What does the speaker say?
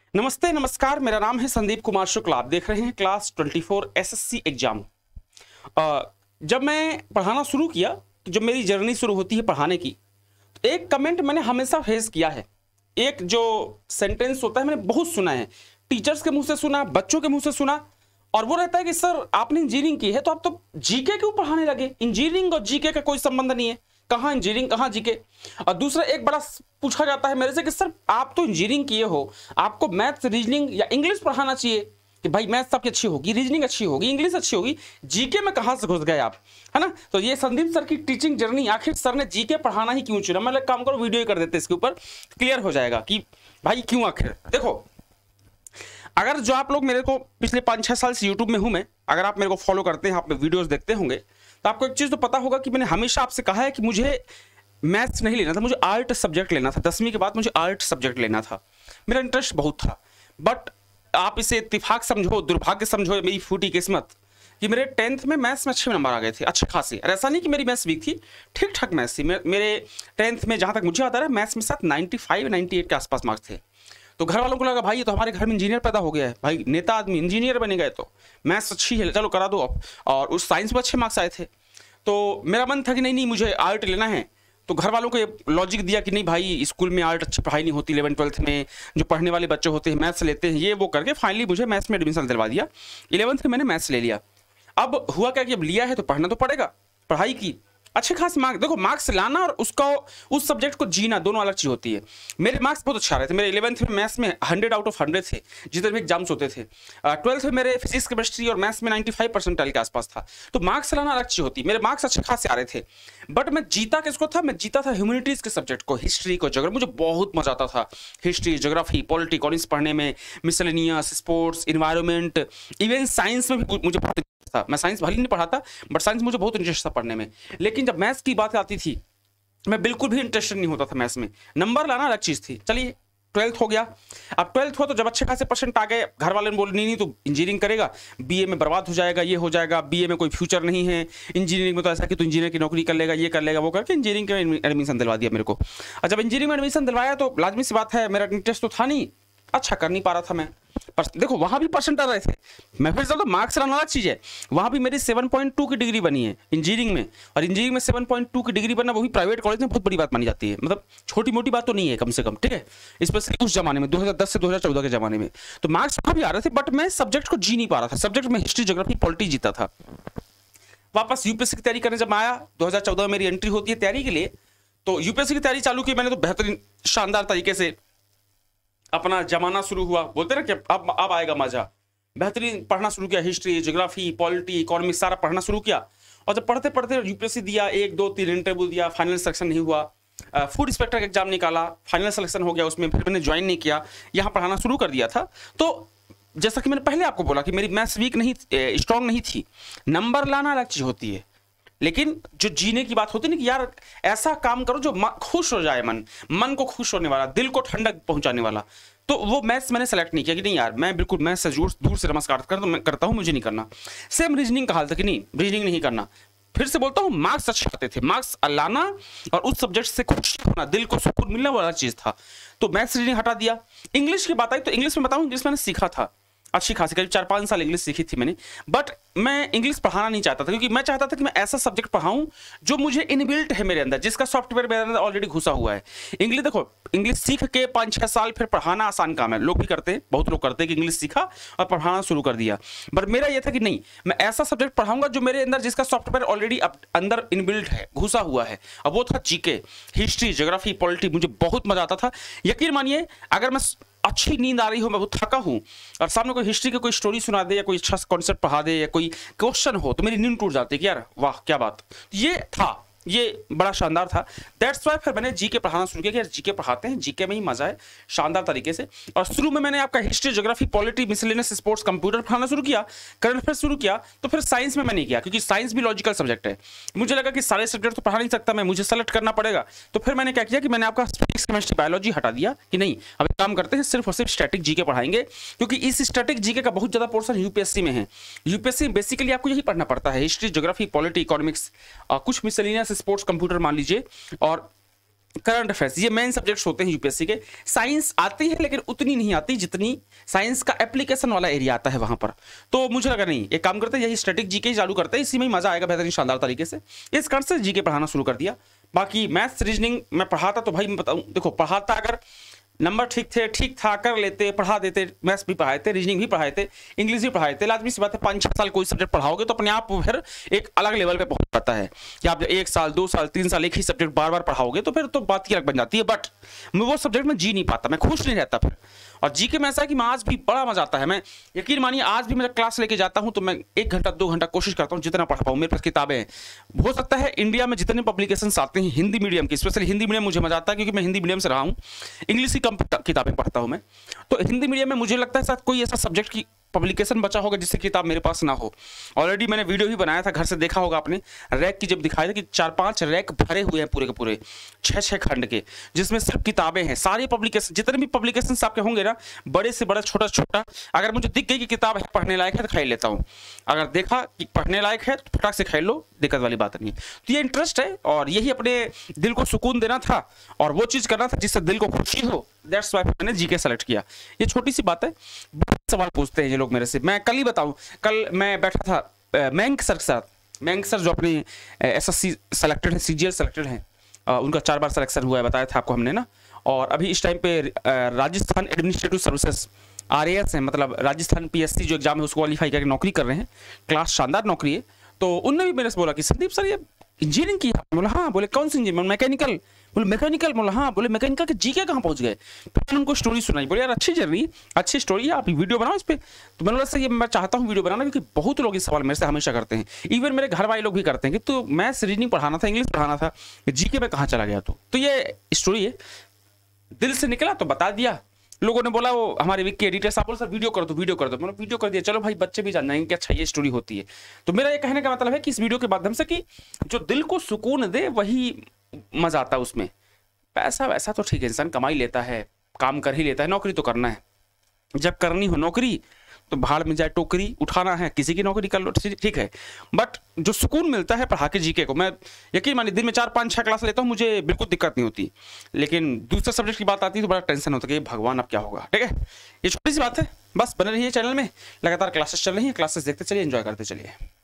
नमस्ते नमस्कार, मेरा नाम है संदीप कुमार शुक्ला। आप देख रहे हैं क्लास 24 एसएससी एग्जाम। जब मैं पढ़ाना शुरू किया तो जब मेरी जर्नी शुरू होती है पढ़ाने की, तो एक कमेंट मैंने हमेशा फेस किया है। एक जो सेंटेंस होता है मैंने बहुत सुना है, टीचर्स के मुंह से सुना, बच्चों के मुंह से सुना, और वो रहता है कि सर आपने इंजीनियरिंग की है तो आप तो जीके क्यों पढ़ाने लगे? इंजीनियरिंग और जीके का कोई संबंध नहीं है, कहाँ इंजीनियरिंग कहाँ जीके। और दूसरा एक बड़ा पूछा जाता है मेरे से कि सर आप तो इंजीनियरिंग किए हो, आपको मैथ्स रीजनिंग या इंग्लिश पढ़ाना चाहिए कि भाई मैथ्स आपकी अच्छी होगी, रीजनिंग अच्छी होगी, इंग्लिश अच्छी होगी, जीके में कहाँ से घुस गए आप, है ना। तो ये संदीप सर की टीचिंग जर्नी, आखिर सर ने जीके पढ़ाना ही क्यों चुना। मतलब काम करो वीडियो ही कर देते, इसके ऊपर क्लियर हो जाएगा कि भाई क्यों। आखिर देखो, अगर जो आप लोग मेरे को पिछले 5-6 साल से यूट्यूब में हूं मैं, अगर आप मेरे को फॉलो करते हैं, आप वीडियोस देखते होंगे, तो आपको एक चीज तो पता होगा कि मैंने हमेशा आपसे कहा है कि मुझे मैथ्स नहीं लेना था, मुझे आर्ट सब्जेक्ट लेना था। 10वीं के बाद मुझे आर्ट सब्जेक्ट लेना था, मेरा इंटरेस्ट बहुत था। बट आप इसे इत्तेफाक समझो, दुर्भाग्य समझो, मेरी फूटी किस्मत कि मेरे 10th में मैथ्स में अच्छे नंबर आ गए थे, अच्छे खासे। और ऐसा नहीं कि मेरी मैथ्स वीक थी, ठीक ठाक मैथ्स थी। मेरे 10th में जहाँ तक मुझे आता है मैथ्स में साथ 95-98 के आसपास मार्क्स थे। तो घर वालों को लगा भाई ये तो हमारे घर में इंजीनियर पैदा हो गया है, भाई नेता आदमी इंजीनियर बने गए, तो मैथ्स अच्छी है, चलो करा दो अब। और उस साइंस में अच्छे मार्क्स आए थे, तो मेरा मन था कि नहीं नहीं मुझे आर्ट लेना है। तो घर वालों को ये लॉजिक दिया कि नहीं भाई स्कूल में आर्ट अच्छी पढ़ाई नहीं होती, 11th-12th में जो पढ़ने वाले बच्चे होते हैं मैथ्स लेते हैं, ये वो करके फाइनली मुझे मैथ्स में एडमिशन दिलवा दिया। 11th में मैंने मैथ्स ले लिया। अब हुआ क्या कि अब लिया है तो पढ़ना तो पड़ेगा, पढ़ाई की अच्छे खास मार्क्स। देखो मार्क्स लाना और उसका उस सब्जेक्ट को जीना दोनों अलग चीज होती है। मेरे मार्क्स बहुत अच्छा रहे थे, मेरे 11th में मैथ्स में 100 आउट ऑफ 100 थे जितने भी एग्जाम्स होते थे। 12th में मेरे फिजिक्स केमिस्ट्री और मैथ्स में 95 परसेंटाइल के आसपास था। तो मार्क्स लाना अलग चीज होती है, मेरे मार्क्स अच्छे खास आ रहे थे। बट मैं जीता किसको था? मैं जीता था ह्यूमैनिटीज के सब्जेक्ट को, हिस्ट्री को, ज्योग्राफी। मुझे बहुत मजा आता था हिस्ट्री, ज्योग्राफी, पॉलिटी, इकोनॉमिक्स पढ़ने में, miscellaneous, sports, environment, even science में भी मुझे बहुत था। मैं साइंस भले नहीं पढ़ाता, बट साइंस मुझे बहुत इंटरेस्ट था पढ़ने में। लेकिन जब मैथ्स की बात आती थी मैं बिल्कुल भी इंटरेस्टेड नहीं होता था मैथ्स में। नंबर लाना अलग चीज थी। चलिए 12th हो गया। अब 12th हुआ तो जब अच्छे खासे परसेंट आ गए, घर वाले ने बोले नहीं नहीं तो इंजीनियरिंग करेगा, बीए में बर्बाद हो जाएगा, ये हो जाएगा, बीए में कोई फ्यूचर नहीं है, इंजीनियरिंग में तो ऐसा कि तू इंजीनियर की नौकरी कर लेगा, ये कर लेगा, वो करके इंजीनियरिंग में एडमिशन दिलवा दिया मेरे को। और जब इंजीनियरिंग में एडमिशन दिलवाया तो लाजमी सी बात है मेरा इंटरेस्ट तो था नहीं, अच्छा कर नहीं पा रहा था मैं। पर देखो वहां भी परसेंट आ रहे थे, मैं फिर तो मार्क्स लाना अलग चीज है। वहां भी मेरी 7.2 की डिग्री बनी है इंजीनियरिंग में, और इंजीनियरिंग में 7.2 की डिग्री बनना वो भी प्राइवेट कॉलेज में बहुत बड़ी बात मानी जाती है। मतलब छोटी मोटी बात तो नहीं है कम से कम, ठीक है, स्पेशली उस जमाने में 2010 से 2014 के जमाने में। तो मार्क्स वहां भी आ रहे थे, बट मैं सब्जेक्ट को जी नहीं पा रहा था। सब्जेक्ट में हिस्ट्री, ज्योग्राफी, पॉलिटी जीता था। वापस यूपीएससी की तैयारी करने जब आया, 2014 में मेरी एंट्री होती है तैयारी के लिए, तो यूपीएससी की तैयारी चालू की मैंने, तो बेहतरीन शानदार तरीके से अपना जमाना शुरू हुआ। बोलते ना कि अब आएगा मजा। बेहतरीन पढ़ना शुरू किया, हिस्ट्री, ज्योग्राफी, पॉलिटी, इकोनॉमिक्स सारा पढ़ना शुरू किया। और जब पढ़ते पढ़ते यूपीएससी दिया, 1 2 3 इंटरव्यू दिया, फाइनल सिलेक्शन नहीं हुआ। फूड इंस्पेक्टर का एग्जाम निकाला, फाइनल सिलेक्शन हो गया उसमें, फिर मैंने ज्वाइन नहीं किया, यहाँ पढ़ाना शुरू कर दिया था। तो जैसा कि मैंने पहले आपको बोला कि मेरी मैथ्स वीक नहीं, स्ट्रांग नहीं थी। नंबर लाना अलग चीज होती है, लेकिन जो जीने की बात होती है ना कि यार ऐसा काम करो जो खुश हो जाए, मन को खुश होने वाला, दिल को ठंडक पहुंचाने वाला। तो वो मैथ्स मैंने सेलेक्ट नहीं किया कि नहीं यार मैं बिल्कुल मैथ्स से दूर से नमस्कार करता हूं, मुझे नहीं करना। सेम रीजनिंग का हाल था कि नहीं रीजनिंग नहीं करना। फिर से बोलता हूं मार्क्स अच्छे आते थे, मार्क्स लाना और उस सब्जेक्ट से खुश होना, दिल को सुकून मिलना वाला चीज था। तो मैथ्स रीजनिंग हटा दिया। इंग्लिश की बात आई तो इंग्लिश में बताऊं, इंग्लिश मैंने सीखा था अच्छी खासी, करीब 4-5 साल इंग्लिश सीखी थी मैंने। बट मैं इंग्लिश पढ़ाना नहीं चाहता था, क्योंकि मैं चाहता था कि मैं ऐसा सब्जेक्ट पढ़ाऊं जो मुझे इनबिल्ट है मेरे अंदर, जिसका सॉफ्टवेयर मेरे अंदर ऑलरेडी घुसा हुआ है। इंग्लिश देखो, इंग्लिश सीख के 5-6 साल फिर पढ़ाना आसान काम है, लोग भी करते हैं, बहुत लोग करते हैं कि इंग्लिश सीखा और पढ़ाना शुरू कर दिया। बट मेरा यह था कि नहीं, मैं ऐसा सब्जेक्ट पढ़ाऊंगा जो मेरे अंदर, जिसका सॉफ्टवेयर ऑलरेडी अंदर इनबिल्ट है, घुसा हुआ है। अब वो था जीके, हिस्ट्री, ज्योग्राफी, पॉलिटी। मुझे बहुत मजा आता था। यकीन मानिए, अगर मैं अच्छी नींद आ रही हो, मैं बहुत थका हूं और सामने कोई हिस्ट्री की कोई स्टोरी सुना दे या कोई अच्छा कॉन्सेप्ट पढ़ा दे या कोई क्वेश्चन हो, तो मेरी नींद टूट जाती है कि यार वाह क्या बात। ये था, ये बड़ा शानदार था। दैट्स वाई फिर मैंने जीके पढ़ाना शुरू किया कि यार जीके पढ़ाते हैं, जीके में ही मजा है शानदार तरीके से। और शुरू में मैंने आपका history, geography, polity, miscellaneous, sports, computer पढ़ाना शुरू किया, करंट अफेयर शुरू किया। तो फिर साइंस में मैं नहीं किया, क्योंकि साइंस भी लॉजिकल सब्जेक्ट है। मुझे लगा कि सारे सब्जेक्ट तो पढ़ा नहीं सकता मैं, मुझे सेलेक्ट करना पड़ेगा। तो फिर मैंने क्या किया कि मैंने आपका फिजिक्स, केमिस्ट्री, बायोलॉजी हटा दिया कि नहीं अब एक काम करते हैं, सिर्फ और सिर्फ स्टैटिक जीके पढ़ाएंगे, क्योंकि इस स्टैटिक जीके का बहुत ज्यादा पोर्शन यूपीएससी में है। यूपीएससी बेसिकली आपको यही पढ़ना पड़ता है, हिस्ट्री, ज्योग्राफी, पॉलिटी, इकोनॉमिक्स, कुछ मिसलेनियस, स्पोर्ट्स, कंप्यूटर मान लीजिए, और करंट अफेयर्स, ये मेन सब्जेक्ट्स होते हैं यूपीएससी के। साइंस आती है लेकिन उतनी नहीं आती जितनी साइंस का एप्लीकेशन वाला एरिया आता है वहां पर। तो मुझे लगा नहीं, एक काम करते हैं, यही स्टैटिक जीके चालू करते हैं, इसी में ही मजा आएगा बेहतरीन शानदार तरीके से। इस कारण से जीके पढ़ाना शुरू कर दिया। बाकी मैथ्स रीजनिंग मैं पढ़ाता तो भाई मैं बताऊं, देखो पढ़ाता अगर नंबर ठीक था कर लेते, पढ़ा देते, मैथ्स भी पढ़ाए थे, रीजनिंग भी पढ़ाए थे, इंग्लिश भी पढ़ाए थे। लाजमी सी बात है 5-6 साल कोई सब्जेक्ट पढ़ाओगे तो अपने आप फिर एक अलग लेवल पे पहुंच जाता है कि आप 1 साल 2 साल 3 साल एक ही सब्जेक्ट बार बार पढ़ाओगे तो फिर तो बात ही अलग बन जाती है। बट मैं वो सब्जेक्ट में जी नहीं पाता, मैं खुश नहीं रहता फिर। और जीके में ऐसा है कि मैं आज भी बड़ा मजा आता है, मैं यकीन मानिए आज भी मैं क्लास लेके जाता हूं तो मैं 1 घंटा 2 घंटा कोशिश करता हूं जितना पढ़ पाऊं। मेरे पास किताबें हैं, हो सकता है इंडिया में जितने पब्लिकेशंस आते हैं हिंदी मीडियम की, स्पेशली हिंदी मीडियम मुझे मजा आता है क्योंकि मैं हिंदी मीडियम से रहा हूं, इंग्लिश की कम किताबें पढ़ता हूं मैं। तो हिंदी मीडियम में मुझे लगता है शायद कोई ऐसा सब्जेक्ट की पब्लिकेशन बचा होगा जिससे किताब मेरे पास ना हो। ऑलरेडी मैंने वीडियो भी बनाया था, घर से देखा होगा आपने, रैक की जब दिखाया था कि 4-5 रैक भरे हुए हैं पूरे के पूरे 6-6 खंड के, जिसमें सिर्फ किताबें हैं। सारे पब्लिकेशन जितने भी पब्लिकेशन आपके होंगे ना, बड़े से बड़ा छोटा छोटा, अगर मुझे दिख गई कि किताब है पढ़ने लायक है तो खरीद लेता हूँ। अगर देखा कि पढ़ने लायक है तो फटाक से खरीद लो, दिक्कत वाली बात नहीं है। तो ये इंटरेस्ट है और यही अपने दिल को सुकून देना था और वो चीज़ करना था जिससे दिल को खुशी हो। दैट्स वाई मैंने जीके सेलेक्ट किया। ये छोटी सी बात है, सवाल पूछते हैं ये लोग मेरे से। मैं कल ही बताऊं, कल मैं बैठा था मयंक सर के साथ। मयंक सर जो अपने एसएससी सेलेक्टेड है, सीजीएल सेलेक्टेड है, उनका 4 बार सिलेक्शन हुआ है, बताया था आपको हमने ना। और अभी इस टाइम पे राजस्थान एडमिनिस्ट्रेटिव सर्विसेज RAS है, मतलब राजस्थान PSC जो एग्जाम है उसको क्वालिफाई करके नौकरी कर रहे हैं। क्लास शानदार नौकरी है। तो उनने भी मेरे से बोला कि संदीप सर ये इंजीनियरिंग की, बोला हाँ, बोले कौन सी इंजीनियरिंग, मैकेनिकल, बोले मैकेनिकल, बोला हाँ, बोले मैकेनिकल के जीके कहाँ पहुंच गए। फिर मैंने उनको स्टोरी सुनाई, बोले यार अच्छी जर्नी, अच्छी स्टोरी है, आप वीडियो बनाओ इस पर। तो मैंने बोला सर ये मैं चाहता हूँ वीडियो बनाना, क्योंकि बहुत लोग इस सवाल मेरे से हमेशा करते हैं, इवन मेरे घर वाले लोग भी करते हैं कि तो मैथ्स रीजनिंग पढ़ाना था, इंग्लिश पढ़ाना था, जीके में कहाँ चला गया। तो ये स्टोरी है, दिल से निकला तो बता दिया। लोगों ने बोला, वो हमारे वीक के एडिटर साहब बोले सर वीडियो कर दो, वीडियो कर दो। मैंने वीडियो कर दिया, चलो भाई बच्चे भी जान जाएंगे कि अच्छा ये स्टोरी होती है। तो मेरा ये कहने का मतलब है कि इस वीडियो के माध्यम से कि जो दिल को सुकून दे वही मजा आता है उसमें। पैसा वैसा तो ठीक है, इंसान कमा ही लेता है, काम कर ही लेता है, नौकरी तो करना है। जब करनी हो नौकरी तो भाड़ में जाए टोकरी, उठाना है किसी की नौकरी कर लो, ठीक है। बट जो सुकून मिलता है पढ़ा के जीके को, मैं यकीन मानिए दिन में 4-5-6 क्लास लेता हूँ, मुझे बिल्कुल दिक्कत नहीं होती। लेकिन दूसरे सब्जेक्ट की बात आती है तो बड़ा टेंशन होता है कि भगवान अब क्या होगा। ठीक है, ये छोटी सी बात है, बस बने रहिए चैनल में, लगातार क्लासेस चल रही हैं, क्लासेस देखते चलिए, एंजॉय करते चलिए।